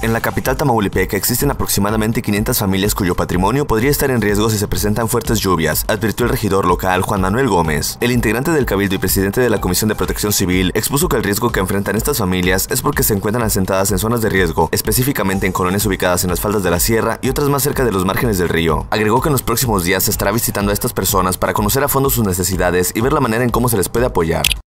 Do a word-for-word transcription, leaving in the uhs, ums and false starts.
En la capital tamaulipeca existen aproximadamente quinientas familias cuyo patrimonio podría estar en riesgo si se presentan fuertes lluvias, advirtió el regidor local Juan Manuel Gómez. El integrante del Cabildo y presidente de la Comisión de Protección Civil expuso que el riesgo que enfrentan estas familias es porque se encuentran asentadas en zonas de riesgo, específicamente en colonias ubicadas en las faldas de la sierra y otras más cerca de los márgenes del río. Agregó que en los próximos días se estará visitando a estas personas para conocer a fondo sus necesidades y ver la manera en cómo se les puede apoyar.